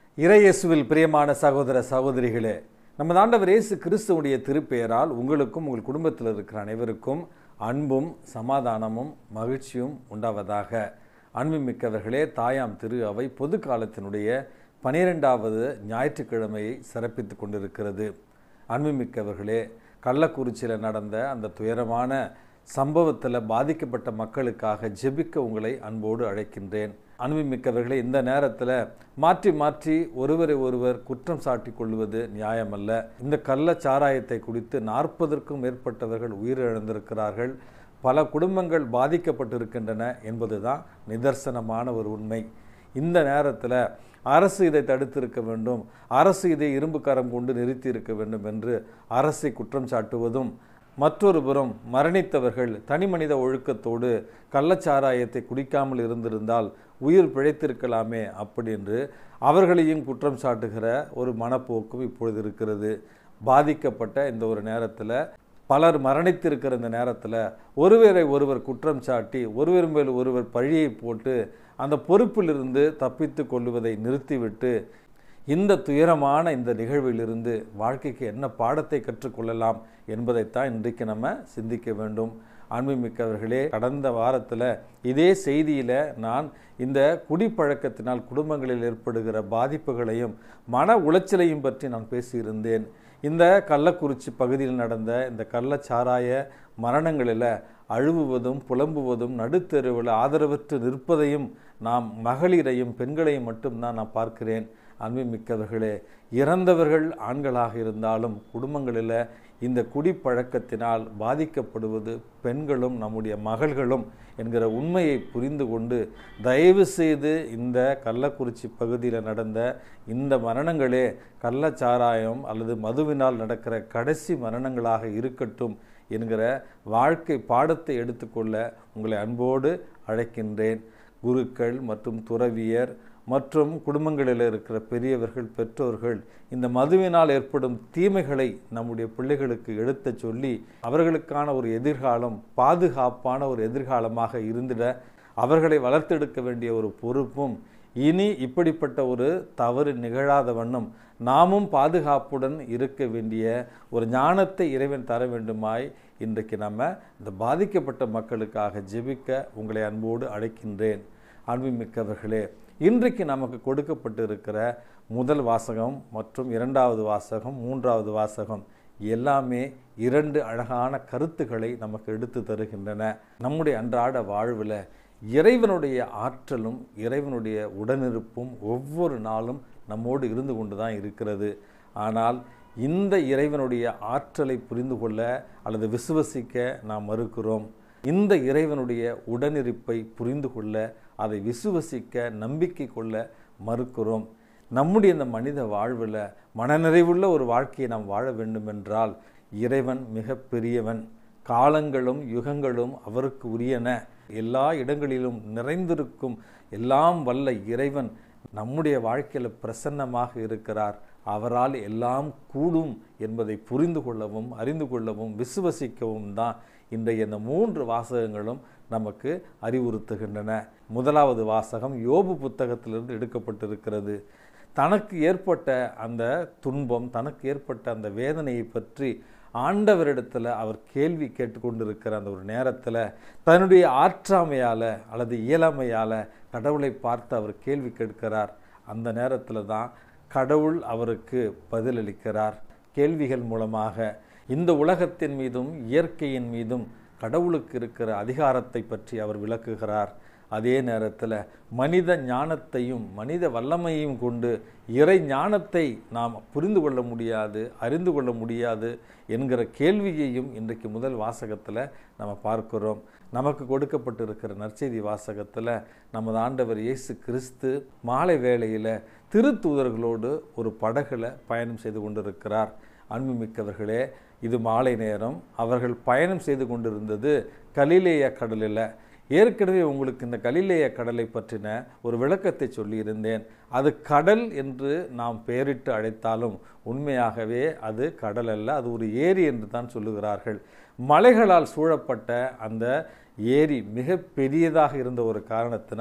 இறையேசுவில் பிரியமான சகோதர சகோதரிகளே, நமது ஆண்டவர் இயேசு கிறிஸ்துவுடைய திருப்பெயரால் உங்களுக்கும் உங்கள் குடும்பத்தில் இருக்கிற அனைவருக்கும் அன்பும் சமாதானமும் மகிழ்ச்சியும் உண்டாவதாக. அன்புமிக்கவர்களே, தாயாம் திரு அவை பொது காலத்தினுடைய 12வது ஞாயிற்றுக்கிழமையை சிறப்பித்து கொண்டிருக்கிறது. அன்புமிக்கவர்களே, கள்ளக்குறிச்சியில் நடந்த அந்த துயரமான சம்பவத்தில் பாதிக்கப்பட்ட மக்களுக்காக ஜெபிக்க உங்களை அன்போடு அழைக்கின்றேன். அன்புமிக்கவர்களே, இந்த நேரத்தில் மாற்றி மாற்றி ஒருவரை ஒருவர் குற்றம் சாட்டி கொள்வது நியாயமல்ல. இந்த கள்ளச்சாராயத்தை குடித்து 40க்கும் மேற்பட்டவர்கள் உயிரிழந்திருக்கிறார்கள். பல குடும்பங்கள் பாதிக்கப்பட்டிருக்கின்றன என்பதுதான் நிதர்சனமான ஒரு உண்மை. இந்த நேரத்தில் அரசு இதை தடுத்திருக்க வேண்டும், அரசு இதை இரும்பு கரம் கொண்டு நிறுத்தி இருக்க வேண்டும் என்று அரசை குற்றம் சாட்டுவதும், மற்றொரு புறம் மரணித்தவர்கள் தனி மனித ஒழுக்கத்தோடு கள்ளச்சாராயத்தை குடிக்காமல் இருந்திருந்தால் உயிர் பிழைத்திருக்கலாமே அப்படி என்று அவர்களையும் குற்றம் சாட்டுகிற ஒரு மனப்போக்கும் இப்பொழுது இருக்கிறது. பாதிக்கப்பட்ட இந்த ஒரு நேரத்தில், பலர் மரணித்திருக்கிற இந்த நேரத்தில் ஒருவரை ஒருவர் குற்றம் சாட்டி ஒருவர் மேல் ஒருவர் பழியை போட்டு அந்த பொறுப்பிலிருந்து தப்பித்து கொள்வதை நிறுத்திவிட்டு இந்த துயரமான இந்த நிகழ்விலிருந்து வாழ்க்கைக்கு என்ன பாடத்தை கற்றுக்கொள்ளலாம் என்பதைத்தான் இன்றைக்கு நம்ம சிந்திக்க வேண்டும். அன்புமிக்கவர்களே, கடந்த வாரத்தில் இதே செய்தியில் நான் இந்த குடிப்பழக்கத்தினால் குடும்பங்களில் ஏற்படுகிற பாதிப்புகளையும் மன உளைச்சலையும் பற்றி நான் பேசியிருந்தேன். இந்த கள்ளக்குறிச்சி பகுதியில் நடந்த இந்த கள்ளச்சாராய மரணங்களில் அழுவுவதும் புலம்புவதும் நடுத்தெருவில் ஆதரவற்று நிற்பதையும் நாம் மகளிரையும் பெண்களையும் மட்டும்தான் நான் பார்க்கிறேன். அன்புமிக்கவர்களே, இறந்தவர்கள் ஆண்களாக இருந்தாலும் குடும்பங்களில் இந்த குடிப்பழக்கத்தினால் பாதிக்கப்படுவது பெண்களும் நம்முடைய மகள்களும் என்கிற உண்மையை புரிந்து கொண்டு தயவு செய்து இந்த கள்ளக்குறிச்சி பகுதியில் நடந்த இந்த மரணங்களே கள்ளச்சாராயம் அல்லது மதுவினால் நடக்கிற கடைசி மரணங்களாக இருக்கட்டும் என்கிற வாழ்க்கை பாடத்தை எடுத்துக்கொள்ள உங்களை அன்போடு அழைக்கின்றேன். குருக்கள் மற்றும் துறவியர் மற்றும் குடும்பங்களில் இருக்கிற பெரியவர்கள், பெற்றோர்கள் இந்த மதுவினால் ஏற்படும் தீமைகளை நம்முடைய பிள்ளைகளுக்கு எடுத்துச் சொல்லி அவர்களுக்கான ஒரு எதிர்காலம், பாதுகாப்பான ஒரு எதிர்காலமாக இருந்திட அவர்களை வளர்த்தெடுக்க வேண்டிய ஒரு பொறுப்பும், இனி இப்படிப்பட்ட ஒரு தவறு நிகழாத வண்ணம் நாமும் பாதுகாப்புடன் இருக்க வேண்டிய ஒரு ஞானத்தை இறைவன் தர வேண்டுமாய் இன்றைக்கு நம்ம இந்த பாதிக்கப்பட்ட மக்களுக்காக ஜெபிக்க உங்களை அன்போடு அழைக்கின்றேன். அன்புமிக்கவர்களே, இன்றைக்கு நமக்கு கொடுக்கப்பட்டு இருக்கிற முதல் வாசகம் மற்றும் 2வது வாசகம், 3வது வாசகம் எல்லாமே 2 அழகான கருத்துக்களை நமக்கு எடுத்து தருகின்றன. நம்முடைய அன்றாட வாழ்வில் இறைவனுடைய ஆற்றலும் இறைவனுடைய உடனிருப்பும் ஒவ்வொரு நாளும் நம்மோடு இருந்து கொண்டு தான் இருக்கிறது. ஆனால் இந்த இறைவனுடைய ஆற்றலை புரிந்து கொள்ள அல்லது விசுவசிக்க நாம் மறுக்கிறோம். இந்த இறைவனுடைய உடனிருப்பை புரிந்து கொள்ள, அதை விசுவசிக்க, நம்பிக்கை கொள்ள மறுக்கிறோம். நம்முடைய இந்த மனித வாழ்வில் மனநிறைவுள்ள ஒரு வாழ்க்கையை நாம் வாழ வேண்டுமென்றால் இறைவன் மிக பெரியவன். காலங்களும் யுகங்களும் அவருக்கு உரியன. எல்லா இடங்களிலும் நிறைந்திருக்கும் எல்லாம் வல்ல இறைவன் நம்முடைய வாழ்க்கையில் பிரசன்னமாக இருக்கிறார். அவரால் எல்லாம் கூடும் என்பதை புரிந்து கொள்ளவும், அறிந்து கொள்ளவும், விசுவசிக்கவும் தான் இன்றைய இந்த 3 வாசகங்களும் நமக்கு அறிவுறுத்துகின்றன. 1வது வாசகம் யோபு புத்தகத்திலிருந்து எடுக்கப்பட்டிருக்கிறது. தனக்கு ஏற்பட்ட அந்த துன்பம், தனக்கு ஏற்பட்ட அந்த வேதனையை பற்றி ஆண்டவரிடத்தில் அவர் கேள்வி கேட்டுக்கொண்டிருக்கிற அந்த ஒரு நேரத்தில் தன்னுடைய ஆற்றாமையால் அல்லது இயலாமையால் கடவுளை பார்த்து அவர் கேள்வி கேட்கிறார். அந்த நேரத்தில் தான் கடவுள் அவருக்கு பதிலளிக்கிறார். கேள்விகள் மூலமாக இந்த உலகத்தின் மீதும் இயற்கையின் மீதும் கடவுளுக்கு இருக்கிற அதிகாரத்தை பற்றி அவர் விளக்குகிறார். அதே நேரத்தில் மனித ஞானத்தையும் மனித வல்லமையும் கொண்டு இறை ஞானத்தை நாம் புரிந்து கொள்ள முடியாது, அறிந்து கொள்ள முடியாது என்கிற கேள்வியையும் இன்றைக்கு முதல் வாசகத்தில் நம்ம பார்க்கிறோம். நமக்கு கொடுக்கப்பட்டிருக்கிற நற்செய்தி வாசகத்தில் நமது ஆண்டவர் இயேசு கிறிஸ்து மாலை வேளையில் திருத்தூதர்களோடு ஒரு படகுல பயணம் செய்து கொண்டிருக்கிறார். அன்புமிக்கவர்களே, இது மாலை நேரம். அவர்கள் பயணம் செய்து கொண்டிருந்தது கலிலேய கடலில். ஏற்கனவே உங்களுக்கு இந்த கலிலேய கடலை பற்றின ஒரு விளக்கத்தை சொல்லியிருந்தேன். அது கடல் என்று நாம் பெயரிட்டு அழைத்தாலும் உண்மையாகவே அது கடல் அல்ல, அது ஒரு ஏரி என்று தான் சொல்லுகிறார்கள். மலைகளால் சூழப்பட்ட அந்த ஏரி மிக பெரியதாக இருந்த ஒரு காரணத்தினால்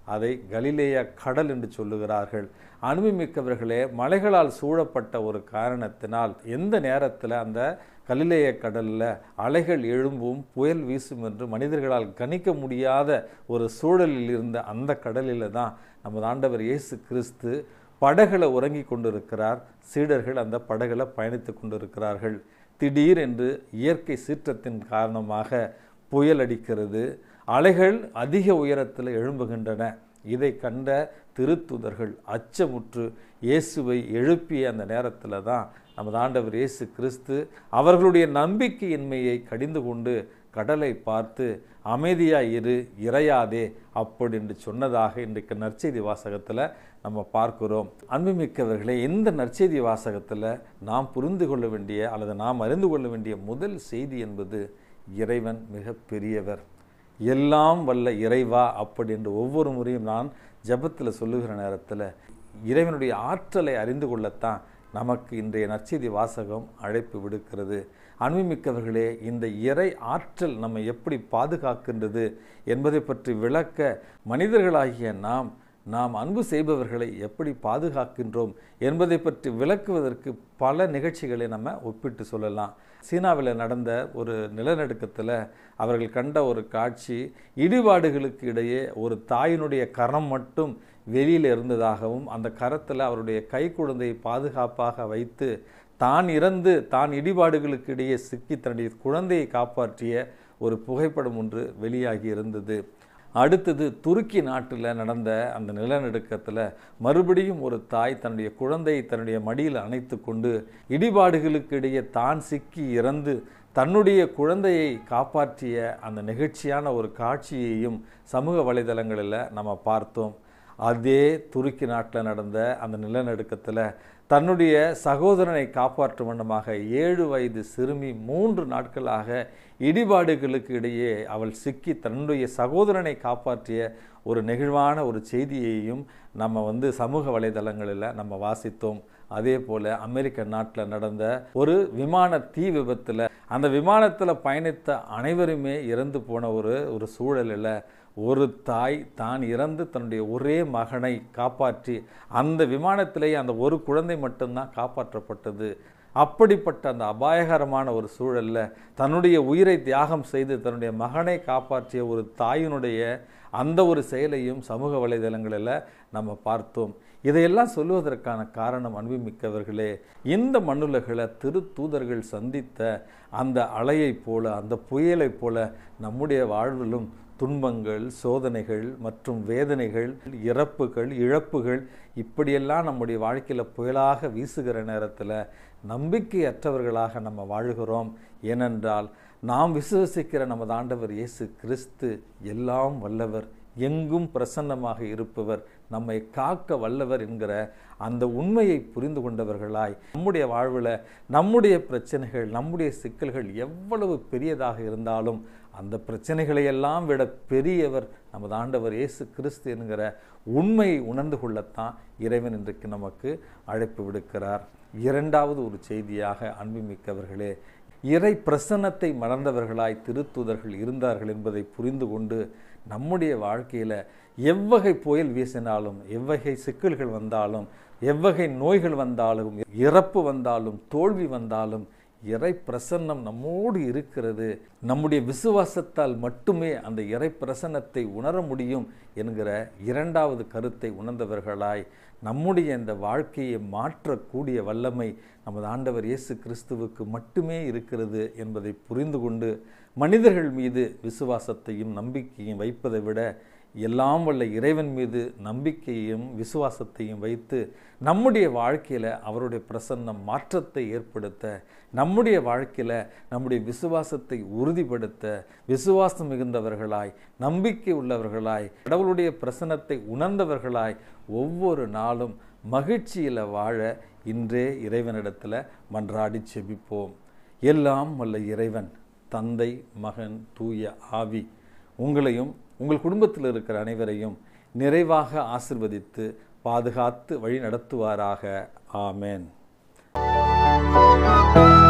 அதை கலிலேய கடல் என்று சொல்லுகிறார்கள். அனுபவமிக்கவர்களே, மலைகளால் சூழப்பட்ட ஒரு காரணத்தினால் எந்த நேரத்தில் அந்த கலிலேய கடலில் அலைகள் எழும்பும் புயல் வீசும் என்று மனிதர்களால் கணிக்க முடியாத ஒரு சூழலில் இருந்த அந்த கடலில் தான் நமது ஆண்டவர் இயேசு கிறிஸ்து படகுல உறங்கி கொண்டிருக்கிறார். சீடர்கள் அந்த படகுல பயணித்து கொண்டிருக்கிறார்கள். திடீர் என்று இயற்கை சீற்றத்தின் காரணமாக புயல் அடிக்கிறது. அலைகள் அதிக உயரத்தில் எழும்புகின்றன. இதை கண்ட திருத்தூதர்கள் அச்சமுற்று இயேசுவை எழுப்பிய அந்த நேரத்தில் தான் நமது ஆண்டவர் இயேசு கிறிஸ்து அவர்களுடைய நம்பிக்கையின்மையை கடிந்து கொண்டு கடலை பார்த்து அமைதியாக இரு, இறையாதே அப்படி என்று சொன்னதாக இன்றைக்கு நற்செய்தி வாசகத்தில் நம்ம பார்க்கிறோம். அன்புமிக்கவர்களே, இந்த நற்செய்தி வாசகத்தில் நாம் புரிந்து கொள்ள வேண்டிய அல்லது நாம் அறிந்து கொள்ள வேண்டிய முதல் செய்தி என்பது இறைவன் மிக பெரியவர். எல்லாம் வல்ல இறைவா அப்படி என்று ஒவ்வொரு முறையும் நான் ஜெபத்தில் சொல்லுகிற நேரத்தில் இறைவனுடைய ஆற்றலை அறிந்து கொள்ளத்தான் நமக்கு இன்றைய நற்செய்தி வாசகம் அழைப்பு விடுக்கிறது. அன்புமிக்கவர்களே, இந்த இறை ஆற்றல் நம்மை எப்படி பாதுகாக்கின்றது என்பதை பற்றி விளக்க மனிதர்களாகிய நாம் அன்பு செய்பவர்களை எப்படி பாதுகாக்கின்றோம் என்பதை பற்றி விளக்குவதற்கு பல நிகழ்ச்சிகளை நம்ம ஒப்பிட்டு சொல்லலாம். சீனாவில் நடந்த ஒரு நிலநடுக்கத்தில் அவர்கள் கண்ட ஒரு காட்சி, இடிபாடுகளுக்கு இடையே ஒரு தாயினுடைய கரம் மட்டும் வெளியில் இருந்ததாகவும் அந்த கரத்தில் அவருடைய கை குழந்தையை பாதுகாப்பாக வைத்து தான் இறந்து தான் இடிபாடுகளுக்கு இடையே சிக்கி தன்னுடைய குழந்தையை காப்பாற்றிய ஒரு புகைப்படம் ஒன்று வெளியாகி இருந்தது. அடுத்தது துருக்கி நாட்டில் நடந்த அந்த நிலநடுக்கத்தில் மறுபடியும் ஒரு தாய் தன்னுடைய குழந்தையை தன்னுடைய மடியில் அணைத்து கொண்டு இடிபாடுகளுக்கு இடையே தான் சிக்கி இறந்து தன்னுடைய குழந்தையை காப்பாற்றிய அந்த நிகழ்ச்சியான ஒரு காட்சியையும் சமூக வலைதளங்களில் நம்ம பார்த்தோம். அதே துருக்கி நாட்டில் நடந்த அந்த நிலநடுக்கத்தில் தன்னுடைய சகோதரனை காப்பாற்றும் வண்ணமாக 7 வயது சிறுமி 3 நாட்களாக இடிபாடுகளுக்கு இடையே அவள் சிக்கி தன்னுடைய சகோதரனை காப்பாற்றிய ஒரு நெகிழ்வான ஒரு செய்தியையும் நம்ம சமூக வலைதளங்களில் நம்ம வாசித்தோம். அதே போல் அமெரிக்க நாட்டில் நடந்த ஒரு விமான தீ விபத்தில் அந்த விமானத்தில் பயணித்த அனைவருமே இறந்து போன ஒரு சூழலில் ஒரு தாய் தான் இறந்து தன்னுடைய ஒரே மகனை காப்பாற்றி அந்த விமானத்திலேயே அந்த ஒரு குழந்தை மட்டும்தான் காப்பாற்றப்பட்டது. அப்படிப்பட்ட அந்த அபாயகரமான ஒரு சூழலில் தன்னுடைய உயிரை தியாகம் செய்து தன்னுடைய மகனை காப்பாற்றிய ஒரு தாயினுடைய அந்த ஒரு செயலையும் சமூக வலைதளங்களில் நம்ம பார்த்தோம். இதையெல்லாம் சொல்லுவதற்கான காரணம் அன்புமிக்கவர்களே, இந்த மண்ணுலகில் திருத்தூதர்கள் சந்தித்த அந்த அலையைப் போல அந்த புயலைப் போல நம்முடைய வாழ்விலும் துன்பங்கள், சோதனைகள் மற்றும் வேதனைகள், இறப்புகள், இழப்புகள் இப்படியெல்லாம் நம்முடைய வாழ்க்கையில் புயலாக வீசுகிற நேரத்தில் நம்பிக்கையற்றவர்களாக நம்ம வாழுகிறோம். ஏனென்றால் நாம் விசுவசிக்கிற நமது ஆண்டவர் இயேசு கிறிஸ்து எல்லாம் வல்லவர், எங்கும் பிரசன்னமாக இருப்பவர், நம்மை காக்க வல்லவர் என்கிற அந்த உண்மையை புரிந்து கொண்டவர்களாய் நம்முடைய வாழ்வில் நம்முடைய பிரச்சனைகள், நம்முடைய சிக்கல்கள் எவ்வளவு பெரியதாக இருந்தாலும் அந்த பிரச்சனைகளையெல்லாம் விட பெரியவர் நமது ஆண்டவர் இயேசு கிறிஸ்து என்கிற உண்மையை உணர்ந்து கொள்ளத்தான் இறைவன் இன்றைக்கு நமக்கு அழைப்பு விடுக்கிறார். இரண்டாவது ஒரு செய்தியாக அன்புமிக்கவர்களே, இறை பிரசன்னத்தை மறந்தவர்களாய் திருத்தூதர்கள் இருந்தார்கள் என்பதை புரிந்து கொண்டு நம்முடைய வாழ்க்கையில் எவ்வகை புயல் வீசினாலும், எவ்வகை சிக்கல்கள் வந்தாலும், எவ்வகை நோய்கள் வந்தாலும், இறப்பு வந்தாலும், தோல்வி வந்தாலும் இறை பிரசன்னம் நம்மோடு இருக்கிறது. நம்முடைய விசுவாசத்தால் மட்டுமே அந்த இறை பிரசன்னத்தை உணர முடியும் என்கிற இரண்டாவது கருத்தை உணர்ந்தவர்களாய் நம்முடைய இந்த வாழ்க்கையை மாற்றக்கூடிய வல்லமை நமது ஆண்டவர் இயேசு கிறிஸ்துவுக்கு மட்டுமே இருக்கிறது என்பதை புரிந்து கொண்டு மனிதர்கள் மீது விசுவாசத்தையும் நம்பிக்கையும் வைப்பதை விட எல்லாம் வல்ல இறைவன் மீது நம்பிக்கையையும் விசுவாசத்தையும் வைத்து நம்முடைய வாழ்க்கையில் அவருடைய பிரசன்னம் மாற்றத்தை ஏற்படுத்த, நம்முடைய வாழ்க்கையில் நம்முடைய விசுவாசத்தை உறுதிப்படுத்த, விசுவாசம் மிகுந்தவர்களாய், நம்பிக்கை உள்ளவர்களாய், கடவுளுடைய பிரசன்னத்தை உணர்ந்தவர்களாய் ஒவ்வொரு நாளும் மகிழ்ச்சியில் வாழ இன்றே இறைவனிடத்தில் மன்றாடி செபிப்போம். எல்லாம் வல்ல இறைவன் தந்தை, மகன், தூய ஆவி உங்களையும் உங்கள் குடும்பத்தில் இருக்கிற அனைவரையும் நிறைவாக ஆசிர்வதித்து பாதுகாத்து வழி நடத்துவாராக. ஆமேன்.